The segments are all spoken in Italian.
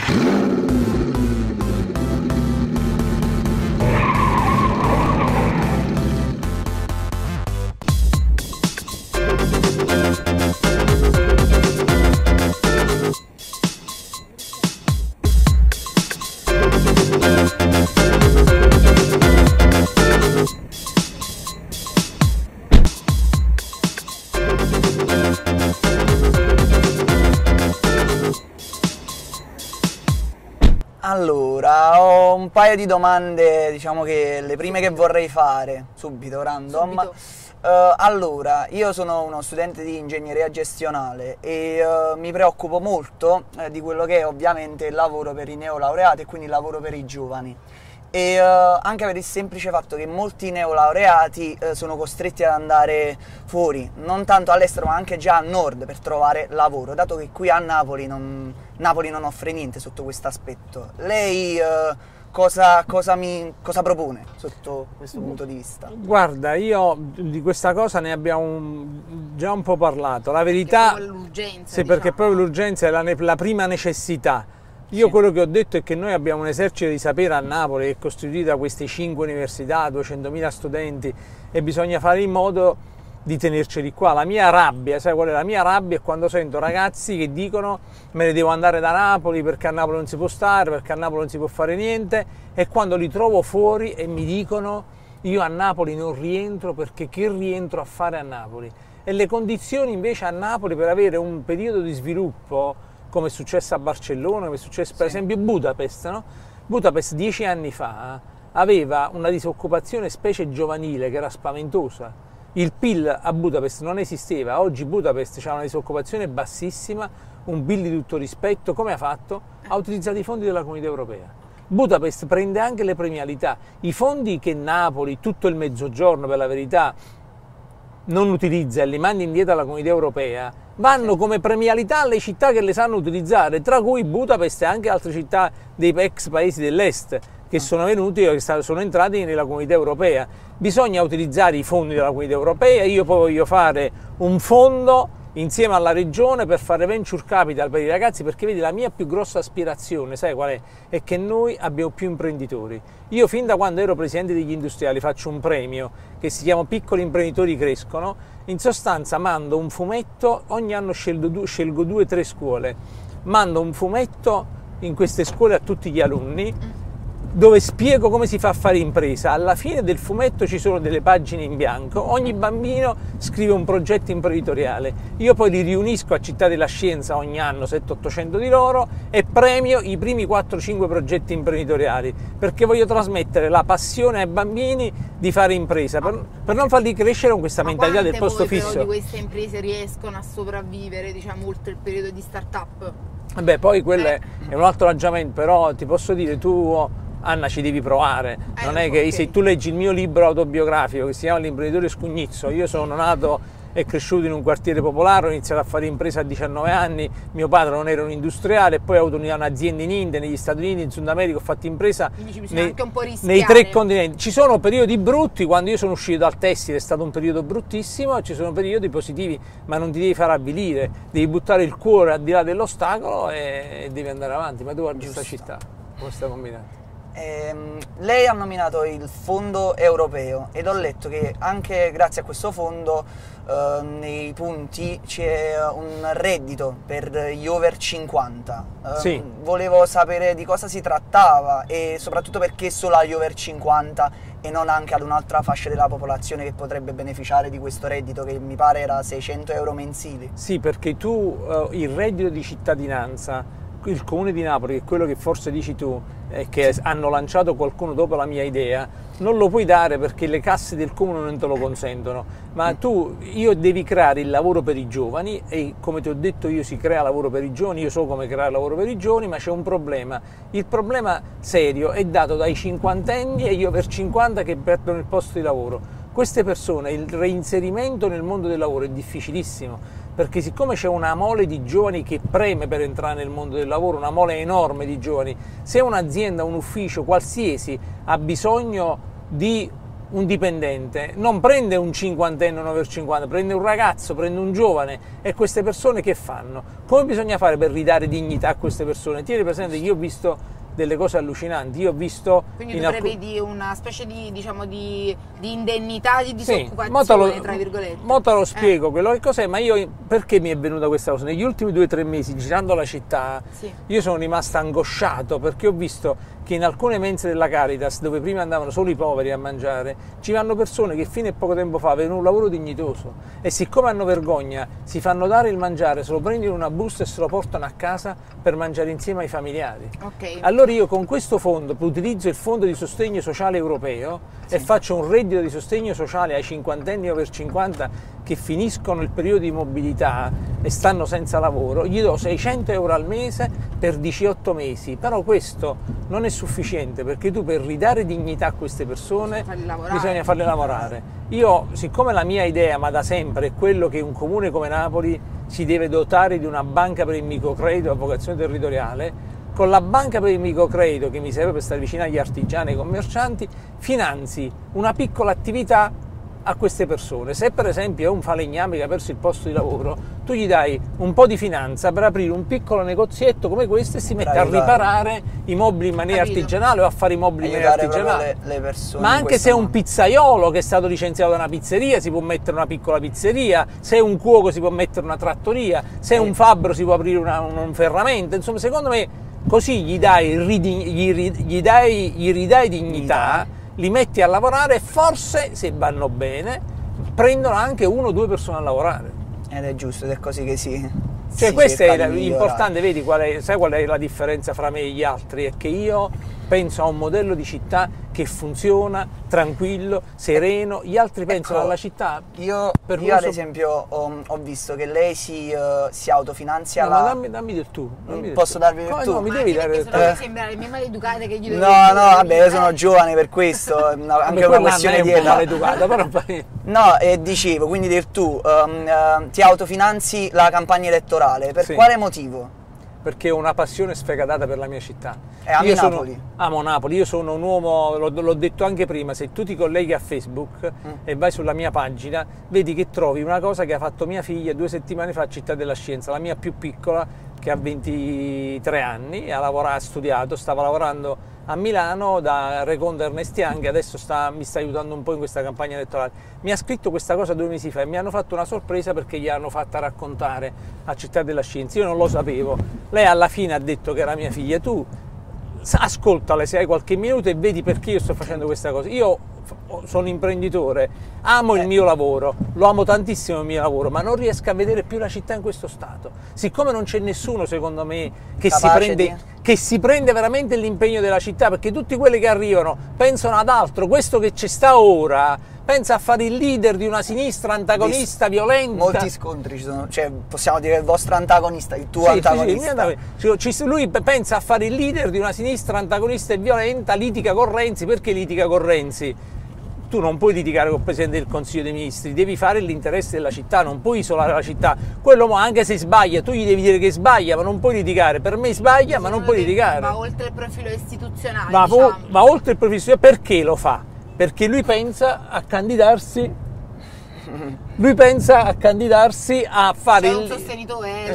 Allora, ho un paio di domande, diciamo che le prime che vorrei fare, subito, random. Subito. Allora, io sono uno studente di ingegneria gestionale e mi preoccupo molto di quello che è ovviamente il lavoro per i neolaureati e quindi il lavoro per i giovani. E anche per il semplice fatto che molti neolaureati sono costretti ad andare fuori, non tanto all'estero ma anche già a nord per trovare lavoro, dato che qui a Napoli non offre niente sotto questo aspetto. Lei cosa propone sotto questo punto di vista? Guarda, io di questa cosa ne abbiamo già un po' parlato, la verità, l'urgenza, perché proprio l'urgenza è la prima necessità. Io Sì. quello che ho detto è che noi abbiamo un esercito di sapere a Napoli che è costituito da queste 5 università, 200.000 studenti e bisogna fare in modo di tenerceli qua. La mia rabbia, sai qual è la mia rabbia? È quando sento ragazzi che dicono me ne devo andare da Napoli perché a Napoli non si può stare, perché a Napoli non si può fare niente, e quando li trovo fuori e mi dicono io a Napoli non rientro perché che rientro a fare a Napoli? E le condizioni invece a Napoli per avere un periodo di sviluppo come è successo a Barcellona, come è successo per esempio a Budapest, no? Budapest 10 anni fa aveva una disoccupazione specie giovanile che era spaventosa. Il PIL a Budapest non esisteva, oggi Budapest ha una disoccupazione bassissima, un PIL di tutto rispetto. Come ha fatto? Ha utilizzato i fondi della Comunità Europea. Budapest prende anche le premialità, i fondi che Napoli, tutto il Mezzogiorno per la verità, non utilizza e li manda indietro alla Comunità Europea, vanno come premialità alle città che le sanno utilizzare, tra cui Budapest e anche altre città dei ex paesi dell'est che sono venuti o che sono entrati nella Comunità Europea. Bisogna utilizzare i fondi della Comunità Europea. Io poi voglio fare un fondo insieme alla regione per fare venture capital per i ragazzi, perché vedi, la mia più grossa aspirazione, sai qual è? È che noi abbiamo più imprenditori. Io fin da quando ero presidente degli industriali faccio un premio che si chiama Piccoli Imprenditori Crescono. In sostanza mando un fumetto, ogni anno scelgo 2 o 3 scuole, mando un fumetto in queste scuole a tutti gli alunni dove spiego come si fa a fare impresa. Alla fine del fumetto ci sono delle pagine in bianco, ogni bambino scrive un progetto imprenditoriale, io poi li riunisco a Città della Scienza ogni anno, 700-800 di loro, e premio i primi 4-5 progetti imprenditoriali, perché voglio trasmettere la passione ai bambini di fare impresa, per non farli crescere con questa mentalità del posto fisso. Però di queste imprese riescono a sopravvivere, diciamo, oltre il periodo di start-up? Beh, poi quello è un altro ragionamento, però ti posso dire, tu Anna ci devi provare, non è che se tu leggi il mio libro autobiografico che si chiama L'imprenditore scugnizzo, io sono nato e cresciuto in un quartiere popolare, ho iniziato a fare impresa a 19 anni, mio padre non era un industriale, poi ho avuto un'azienda in India, negli Stati Uniti, in Sud America, ho fatto impresa nei 3 continenti. Ci sono periodi brutti, quando io sono uscito dal tessile è stato un periodo bruttissimo, ci sono periodi positivi, ma non ti devi far avvilire, devi buttare il cuore al di là dell'ostacolo e devi andare avanti. Ma tu guardi questa città, come sta combinando? Lei ha nominato il fondo europeo ed ho letto che anche grazie a questo fondo nei punti c'è un reddito per gli over 50. Sì. Volevo sapere di cosa si trattava e soprattutto perché solo agli over 50 e non anche ad un'altra fascia della popolazione che potrebbe beneficiare di questo reddito, che mi pare era 600 euro mensili. Sì, perché tu il reddito di cittadinanza, il Comune di Napoli, che è quello che forse dici tu, che hanno lanciato qualcuno dopo la mia idea, non lo puoi dare perché le casse del Comune non te lo consentono, ma io devi creare il lavoro per i giovani e come ti ho detto io si crea lavoro per i giovani, io so come creare lavoro per i giovani, ma c'è un problema. Il problema serio è dato dai cinquantenni e gli over 50 che perdono il posto di lavoro. Queste persone, il reinserimento nel mondo del lavoro è difficilissimo, perché siccome c'è una mole di giovani che preme per entrare nel mondo del lavoro, una mole enorme di giovani, se un'azienda, un ufficio qualsiasi ha bisogno di un dipendente non prende un cinquantenne, un over 50, prende un ragazzo, prende un giovane, e queste persone che fanno? Come bisogna fare per ridare dignità a queste persone? Tieni presente che io ho visto delle cose allucinanti, io ho visto... Quindi tu prevedi una specie di, diciamo, di indennità di disoccupazione, sì, tra virgolette. Mo te lo spiego quello che cos'è, ma io perché mi è venuta questa cosa? Negli ultimi 2 o 3 mesi, girando la città, Sì. io sono rimasto angosciato perché ho visto che in alcune mense della Caritas, dove prima andavano solo i poveri a mangiare, ci vanno persone che fino a poco tempo fa avevano un lavoro dignitoso e siccome hanno vergogna si fanno dare il mangiare, se lo prendono in una busta e se lo portano a casa per mangiare insieme ai familiari. Ok. Allora io con questo fondo utilizzo il fondo di sostegno sociale europeo e faccio un reddito di sostegno sociale ai cinquantenni over 50 che finiscono il periodo di mobilità e stanno senza lavoro, gli do 600 euro al mese per 18 mesi, però questo non è sufficiente perché tu per ridare dignità a queste persone bisogna farle lavorare. Io, siccome la mia idea, ma da sempre, è quello che un comune come Napoli si deve dotare di una banca per il microcredito a vocazione territoriale, con la banca per il microcredito che mi serve per stare vicino agli artigiani e ai commercianti, finanzi una piccola attività a queste persone. Se per esempio è un falegname che ha perso il posto di lavoro, tu gli dai un po' di finanza per aprire un piccolo negozietto come questo e si mette a riparare i mobili in maniera artigianale o a fare i mobili in maniera artigianale. Le persone, ma anche se è un pizzaiolo che è stato licenziato da una pizzeria si può mettere una piccola pizzeria, se è un cuoco si può mettere una trattoria, se è un fabbro si può aprire un ferramento, insomma secondo me così gli ridai dignità, li metti a lavorare e forse, se vanno bene, prendono anche 1 o 2 persone a lavorare. Ed è giusto, ed è così che Cioè questo è importante, vedi sai qual è la differenza fra me e gli altri? È che io penso a un modello di città che funziona, tranquillo, sereno, gli altri pensano alla città. Io ad esempio ho visto che lei si autofinanzia. No, ma dammi del tu. Posso darvi del tu? No, mi devi dare del tu. Mi sembra le mie maleducate che gli devo No, vabbè, io sono giovane per questo, anche una questione di età. Maleducata, però... No, dicevo, quindi del tu, ti autofinanzi la campagna elettorale, per quale motivo? Perché ho una passione sfegatata per la mia città. Ami Napoli? Amo Napoli, io sono un uomo, l'ho detto anche prima, se tu ti colleghi a Facebook e vai sulla mia pagina, vedi che trovi una cosa che ha fatto mia figlia 2 settimane fa a Città della Scienza, la mia più piccola, che ha 23 anni, ha studiato, stava lavorando a Milano da Reconda Ernest Young, adesso mi sta aiutando un po' in questa campagna elettorale. Mi ha scritto questa cosa 2 mesi fa e mi hanno fatto una sorpresa perché gli hanno fatta raccontare a Città della Scienza. Io non lo sapevo. Lei alla fine ha detto che era mia figlia. Tu ascoltale se hai qualche minuto e vedi perché io sto facendo questa cosa. Io sono imprenditore, amo il mio lavoro, lo amo tantissimo il mio lavoro, ma non riesco a vedere più la città in questo stato. Siccome non c'è nessuno, secondo me, che si prende veramente l'impegno della città, perché tutti quelli che arrivano pensano ad altro. Questo che ci sta ora pensa a fare il leader di una sinistra antagonista, violenta. Molti scontri ci sono, cioè possiamo dire il vostro antagonista, il tuo antagonista. Lui pensa a fare il leader di una sinistra antagonista e violenta, litiga con Renzi. Perché litiga con Renzi? Tu non puoi litigare con il Presidente del Consiglio dei Ministri, devi fare l'interesse della città, non puoi isolare la città. Quello anche se sbaglia, tu gli devi dire che sbaglia, ma non puoi litigare. Per me sbaglia, ma non puoi litigare. Va oltre il profilo istituzionale, va oltre il profilo istituzionale. Perché lo fa? Perché lui pensa a candidarsi. Lui pensa a candidarsi a fare un sostenitore,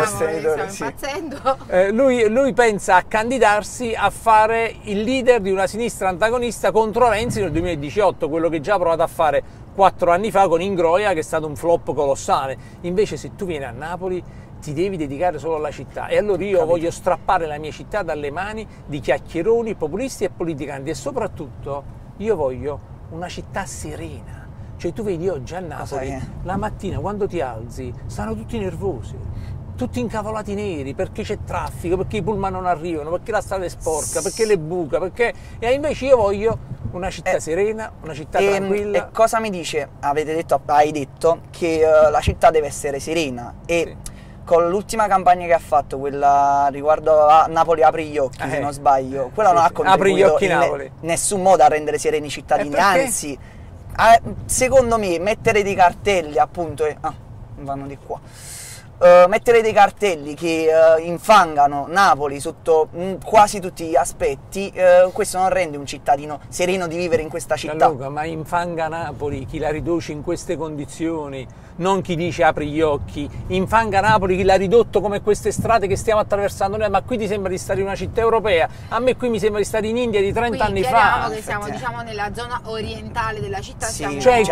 impazzendo. Lui pensa a candidarsi a fare il leader di una sinistra antagonista contro Renzi nel 2018, quello che già ha provato a fare 4 anni fa con Ingroia, che è stato un flop colossale. Invece se tu vieni a Napoli ti devi dedicare solo alla città, e allora io voglio strappare la mia città dalle mani di chiacchieroni, populisti e politicanti, e soprattutto io voglio una città serena. Cioè tu vedi oggi a Napoli, la mattina quando ti alzi, stanno tutti nervosi, tutti incavolati neri, perché c'è traffico, perché i pullman non arrivano, perché la strada è sporca, perché le buca, perché... E invece io voglio una città serena, una città tranquilla. E cosa mi dice? Hai detto che la città deve essere serena, e con l'ultima campagna che ha fatto, quella riguardo a Napoli apri gli occhi, se non sbaglio, quella non ha contribuito in nessun modo a rendere sereni i cittadini, anzi... secondo me mettere dei cartelli, appunto, vanno di qua, mettere dei cartelli che infangano Napoli sotto quasi tutti gli aspetti, questo non rende un cittadino sereno di vivere in questa città. Gianluca, ma infanga Napoli chi la riduce in queste condizioni, non chi dice apri gli occhi. Infanga Napoli chi l'ha ridotto come queste strade che stiamo attraversando noi. Ma qui ti sembra di stare in una città europea? A me qui mi sembra di stare in India di 30 anni fa. Che siamo, diciamo, nella zona orientale della città. Sì, cioè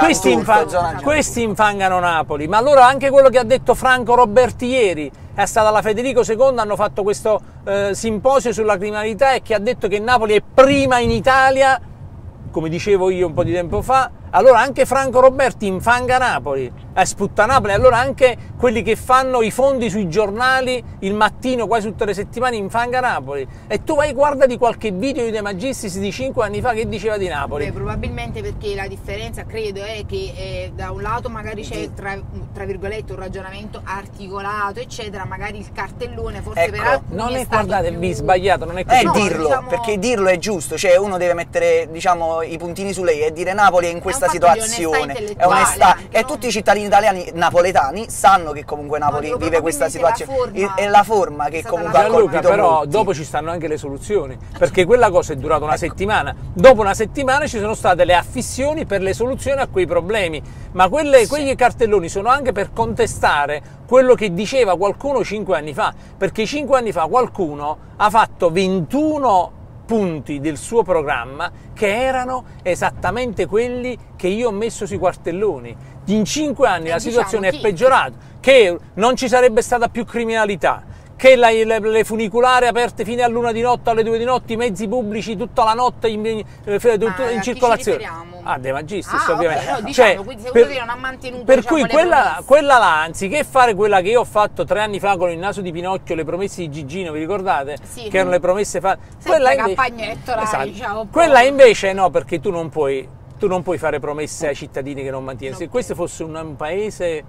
questi infangano Napoli. Ma allora anche quello che ha detto Franco Roberti ieri, è stata alla Federico II, hanno fatto questo simposio sulla criminalità, e che ha detto che Napoli è prima in Italia, come dicevo io un po' di tempo fa. Allora anche Franco Roberti infanga Napoli, sputta Napoli. Allora anche quelli che fanno i fondi sui giornali il mattino quasi tutte le settimane infanga Napoli. E tu vai, guarda di qualche video di De Magistris di 5 anni fa che diceva di Napoli. Beh, probabilmente perché la differenza, credo, è che da un lato magari c'è tra virgolette un ragionamento articolato eccetera, magari il cartellone forse, ecco, per alcuni non è, stato guardate, più... vi sbagliato, non è così. È dirlo, diciamo... perché dirlo è giusto, cioè uno deve mettere, diciamo, i puntini su lei e dire Napoli è in questa fatto di situazione, onestà è onestà, anche, e no? tutti i cittadini italiani napoletani sanno che comunque Napoli vive questa situazione, è la forma che comunque ha Gianluca, colpito però molti. dopo ci stanno anche le soluzioni, perché quella cosa è durata una settimana. Dopo una settimana ci sono state le affissioni per le soluzioni a quei problemi, ma quegli cartelloni sono anche per contestare quello che diceva qualcuno 5 anni fa, perché 5 anni fa qualcuno ha fatto 21 punti del suo programma che erano esattamente quelli che io ho messo sui cartelloni. In 5 anni la situazione è peggiorata, che non ci sarebbe stata più criminalità, che le funicolari aperte fino all'1 di notte, alle 2 di notte, i mezzi pubblici tutta la notte in circolazione. De Magistris, ovviamente. Okay, no, diciamo, quindi secondo te non ha mantenuto, per diciamo, cui quella là, anziché fare quella che io ho fatto 3 anni fa con il naso di Pinocchio, le promesse di Gigino, vi ricordate? Sì, che erano le promesse fatte. Quella campagna elettorale, esatto. Diciamo, quella invece no, perché tu non puoi fare promesse ai cittadini che non mantieni. Se questo fosse un paese,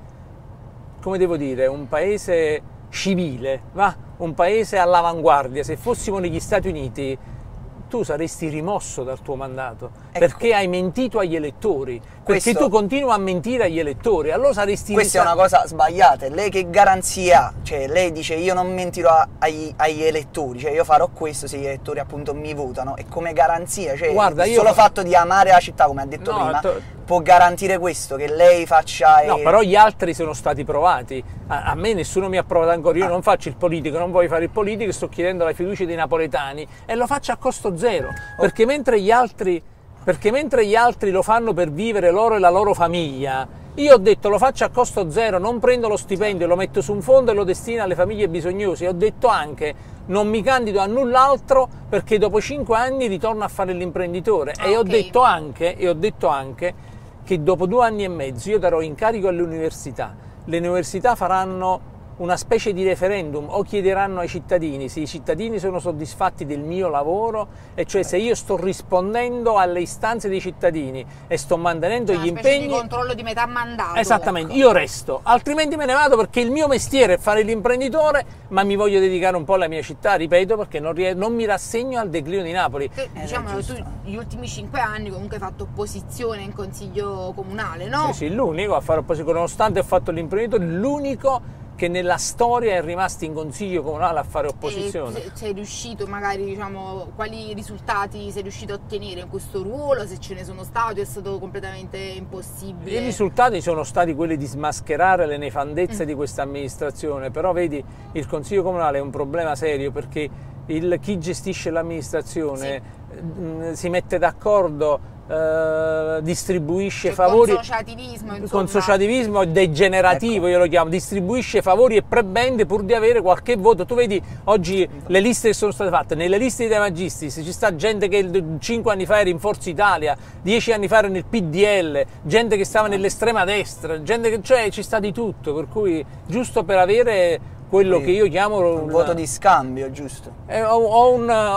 come devo dire, un paese civile, un paese all'avanguardia, se fossimo negli Stati Uniti, tu saresti rimosso dal tuo mandato, perché hai mentito agli elettori, perché tu continui a mentire agli elettori, allora saresti... Questa è una cosa sbagliata. Lei che garanzia ha? Cioè lei dice io non mentirò agli elettori, cioè io farò questo se gli elettori appunto mi votano, e come garanzia, cioè guarda, il solo fatto di amare la città, come ha detto prima, può garantire questo, che lei faccia... No, però gli altri sono stati provati, a me nessuno mi ha provato ancora, io non faccio il politico, non voglio fare il politico, sto chiedendo la fiducia dei napoletani e lo faccio a costo zero, perché mentre gli altri lo fanno per vivere loro e la loro famiglia, io ho detto lo faccio a costo zero, non prendo lo stipendio, lo metto su un fondo e lo destino alle famiglie bisognose. E ho detto anche non mi candido a null'altro perché dopo 5 anni ritorno a fare l'imprenditore. E ho detto anche che dopo 2 anni e mezzo io darò incarico alle università. Le università faranno una specie di referendum, o chiederanno ai cittadini se i cittadini sono soddisfatti del mio lavoro, e cioè se io sto rispondendo alle istanze dei cittadini e sto mantenendo gli impegni. Di controllo di metà mandato. Esattamente, io resto, altrimenti me ne vado, perché il mio mestiere è fare l'imprenditore, ma mi voglio dedicare un po' alla mia città, ripeto, perché non mi rassegno al declino di Napoli. Diciamo, tu gli ultimi 5 anni comunque hai fatto opposizione in consiglio comunale, no? Sì, l'unico a fare opposizione, nonostante ho fatto l'imprenditore, l'unico che nella storia è rimasto in consiglio comunale a fare opposizione. E sei riuscito, magari, diciamo, quali risultati sei riuscito a ottenere in questo ruolo, se ce ne sono stati, è stato completamente impossibile? I risultati sono stati quelli di smascherare le nefandezze di questa amministrazione, però vedi, il consiglio comunale è un problema serio, perché chi gestisce l'amministrazione si mette d'accordo, distribuisce favori con sociativismo degenerativo, io lo chiamo, distribuisce favori e prebende pur di avere qualche voto. Tu vedi oggi le liste che sono state fatte, nelle liste di De Magistris ci sta gente che 5 anni fa era in Forza Italia, 10 anni fa era nel PDL, gente che stava nell'estrema destra, gente che, cioè, ci sta di tutto, per cui giusto per avere quello che io chiamo un voto di scambio, giusto? Ho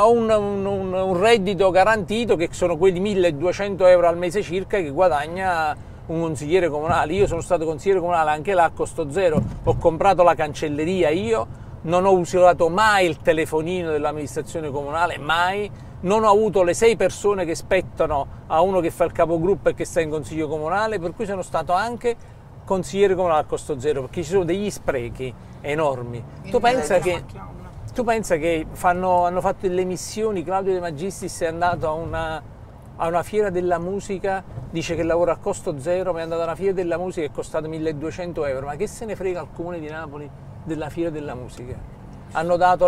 un reddito garantito, che sono quelli 1.200 euro al mese circa, che guadagna un consigliere comunale. Io sono stato consigliere comunale anche là a costo zero, ho comprato la cancelleria io, non ho usato mai il telefonino dell'amministrazione comunale, mai, non ho avuto le 6 persone che spettano a uno che fa il capogruppo e che sta in consiglio comunale, per cui sono stato anche consigliere comunale a costo zero, perché ci sono degli sprechi enormi. Tu pensa che hanno fatto delle missioni, Claudio De Magistris è andato a una fiera della musica, dice che lavora a costo zero, ma è andato a una fiera della musica che è costato 1.200 euro, ma che se ne frega al comune di Napoli della fiera della musica? Hanno dato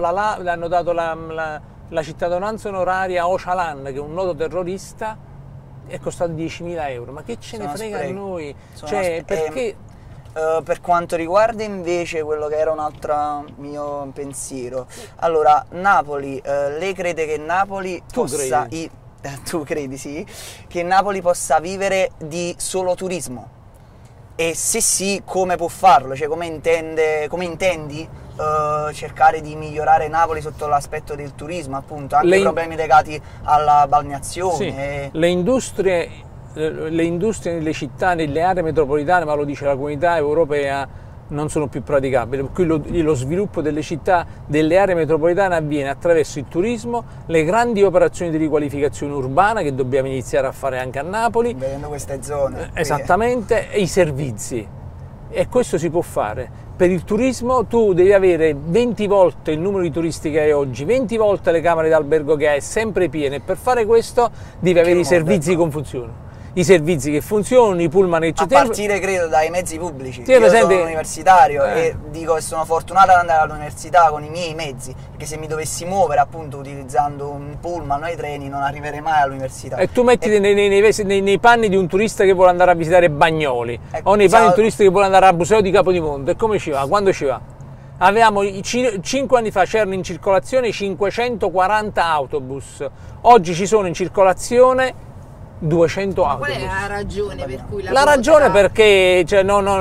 la cittadinanza onoraria a Öcalan, che è un noto terrorista, è costato 10.000 euro, ma che ce ne frega a noi? Cioè, perché... per quanto riguarda invece quello che era un altro mio pensiero, allora Napoli, lei crede che Napoli possa... Tu credi, sì? Che Napoli possa vivere di solo turismo? E se sì, come può farlo? Cioè, come intendi cercare di migliorare Napoli sotto l'aspetto del turismo, appunto, anche problemi legati alla balneazione? Sì. Le industrie nelle città, nelle aree metropolitane, ma lo dice la Comunità Europea, non sono più praticabili, per cui lo sviluppo delle città, delle aree metropolitane avviene attraverso il turismo, le grandi operazioni di riqualificazione urbana che dobbiamo iniziare a fare anche a Napoli, vedendo queste zone. Esattamente, e i servizi. E questo si può fare. Per il turismo tu devi avere 20 volte il numero di turisti che hai oggi, 20 volte le camere d'albergo che hai, sempre piene, e per fare questo devi avere i servizi che funzionano. I servizi che funzionano, i pullman che a partire credo dai mezzi pubblici. Io sono universitario e dico che sono fortunato ad andare all'università con i miei mezzi, perché se mi dovessi muovere appunto utilizzando un pullman o i treni non arriverei mai all'università. E tu mettiti nei panni di un turista che vuole andare a visitare Bagnoli, o nei panni di un turista che vuole andare al museo di Capodimonte, e come ci va? Quando ci va? Avevamo 5 anni fa c'erano in circolazione 540 autobus, oggi ci sono in circolazione 200 autobus. Qual è la ragione per cui la ragione perché cioè,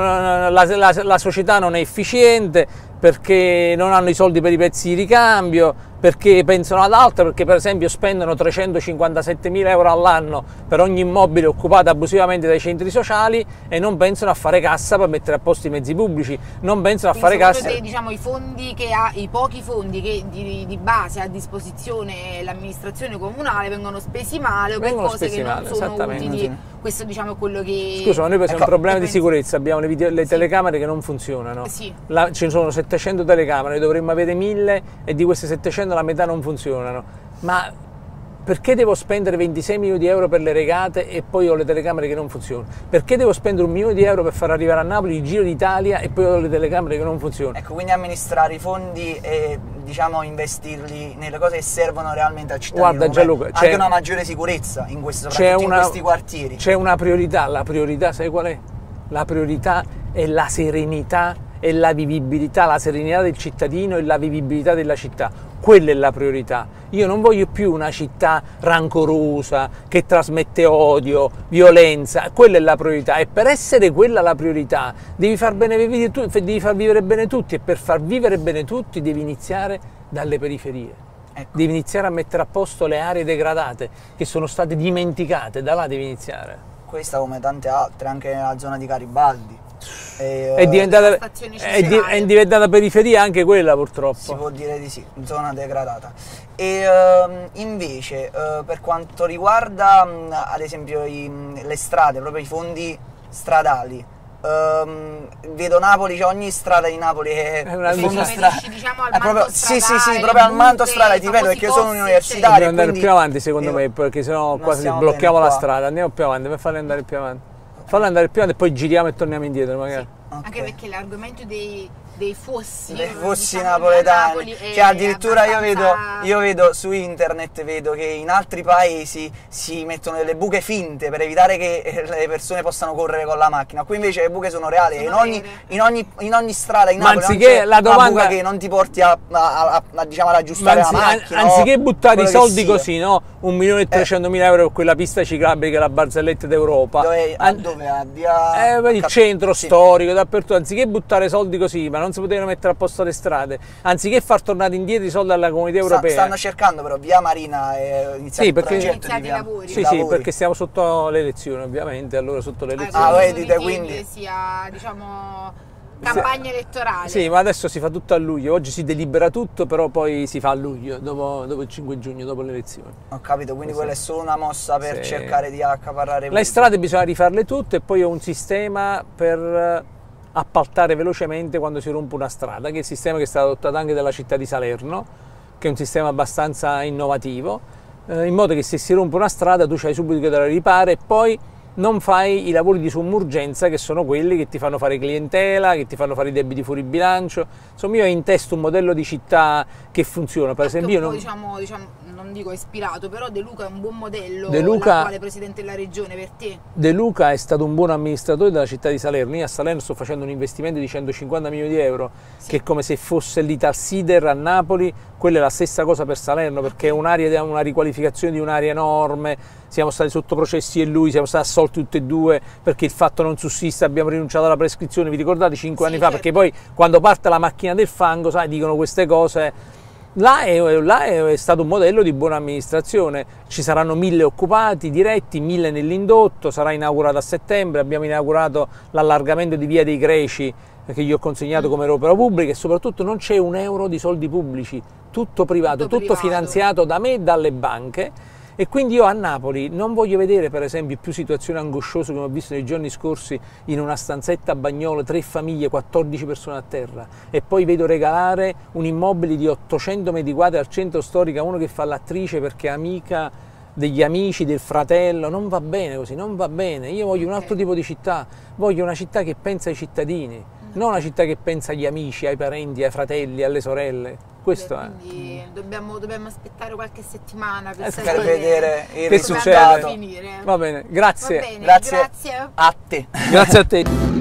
la società non è efficiente, perché non hanno i soldi per i pezzi di ricambio, perché pensano ad altro, perché per esempio spendono 357.000 euro all'anno per ogni immobile occupato abusivamente dai centri sociali e non pensano a fare cassa per mettere a posto i mezzi pubblici, non pensano a fare cassa. Diciamo i pochi fondi che di base a disposizione l'amministrazione comunale vengono spesi male o per cose che non sono utili. Questo diciamo è quello che... Scusa, ma noi pensiamo un problema di sicurezza, abbiamo le telecamere che non funzionano. Sì. Ce ne sono 700 telecamere, dovremmo avere 1000 e di queste 700 la metà non funzionano. Ma perché devo spendere 26 milioni di euro per le regate e poi ho le telecamere che non funzionano? Perché devo spendere 1 milione di euro per far arrivare a Napoli il Giro d'Italia e poi ho le telecamere che non funzionano? Ecco, quindi amministrare i fondi e diciamo investirli nelle cose che servono realmente al cittadino. Guarda Gianluca, anche una maggiore sicurezza in soprattutto in questi quartieri. C'è una priorità, la priorità sai qual è? La priorità è la serenità e la vivibilità, la serenità del cittadino e la vivibilità della città. Quella è la priorità. Io non voglio più una città rancorosa che trasmette odio, violenza. Quella è la priorità e per essere quella la priorità devi far vivere bene tutti, e per far vivere bene tutti devi iniziare dalle periferie. Ecco. Devi iniziare a mettere a posto le aree degradate che sono state dimenticate, da là devi iniziare. Questa come tante altre, anche nella zona di Garibaldi. È diventata periferia anche quella, purtroppo. Si può dire di sì, zona degradata. E invece per quanto riguarda ad esempio le strade, proprio i fondi stradali, vedo Napoli, cioè ogni strada di Napoli è una strada. Diciamo al manto sì, proprio al manto stradale, ti ripeto, perché io sono un universitario. Dobbiamo andare più avanti secondo me, perché sennò quasi blocchiamo la strada. Andiamo più avanti, per farli andare più avanti. Fallo andare più avanti e poi giriamo e torniamo indietro magari. Sì. Okay. Anche perché l'argomento dei fossi, diciamo, napoletani, che addirittura io vedo su internet, vedo che in altri paesi si mettono delle buche finte per evitare che le persone possano correre con la macchina. Qui invece le buche sono reali, in ogni strada in Napoli non c'è una buca che non ti porti diciamo, ad aggiustare la macchina. Anziché buttare i soldi così, no? 1.300.000 euro per quella pista ciclabile che è la barzelletta d'Europa. Dove il centro storico, dappertutto, anziché buttare soldi così, ma non si potevano mettere a posto le strade, anziché far tornare indietro i soldi alla Comunità Europea. Stanno cercando però via Marina iniziare i lavori. Sì, perché stiamo sotto le elezioni ovviamente, allora sotto le elezioni. Voi dite quindi sia, diciamo, campagna elettorale. Sì, ma adesso si fa tutto a luglio, oggi si delibera tutto, però poi si fa a luglio, dopo il 5 giugno, dopo le elezioni. Ho capito, quindi quella è solo una mossa per cercare di accaparrare le strade bisogna rifarle tutte e poi ho un sistema per appaltare velocemente quando si rompe una strada, che è il sistema che è stato adottato anche dalla città di Salerno, che è un sistema abbastanza innovativo, in modo che se si rompe una strada tu c'hai subito che te la ripare e poi non fai i lavori di somma urgenza, che sono quelli che ti fanno fare clientela, che ti fanno fare i debiti fuori bilancio. Insomma, io ho in testa un modello di città che funziona. Per esempio, io diciamo, non dico ispirato, però De Luca è un buon modello, l'attuale presidente della regione per te. De Luca è stato un buon amministratore della città di Salerno. Io a Salerno sto facendo un investimento di 150 milioni di euro, che è come se fosse l'Italsider a Napoli. Quella è la stessa cosa per Salerno, perché è un'area, una riqualificazione di un'area enorme. Siamo stati sotto processi e lui, siamo stati assolti tutti e due perché il fatto non sussiste, abbiamo rinunciato alla prescrizione, vi ricordate 5 anni fa? Perché poi quando parte la macchina del fango, sai, dicono queste cose. Là è stato un modello di buona amministrazione, ci saranno 1000 occupati diretti, 1000 nell'indotto, sarà inaugurato a settembre, abbiamo inaugurato l'allargamento di Via dei Greci che gli ho consegnato come opera pubblica e soprattutto non c'è un euro di soldi pubblici, tutto privato, tutto finanziato da me e dalle banche. E quindi io a Napoli non voglio vedere per esempio più situazioni angosciose come ho visto nei giorni scorsi in una stanzetta a Bagnolo, 3 famiglie, 14 persone a terra e poi vedo regalare un immobile di 800 metri quadri al centro storico a uno che fa l'attrice perché è amica degli amici, del fratello. Non va bene così, non va bene. Io voglio un altro tipo di città, voglio una città che pensa ai cittadini, non una città che pensa agli amici, ai parenti, ai fratelli, alle sorelle. Questo è. Quindi dobbiamo aspettare qualche settimana per vedere il risultato. Finire. Va bene, grazie. Va bene, grazie a te. Grazie a te.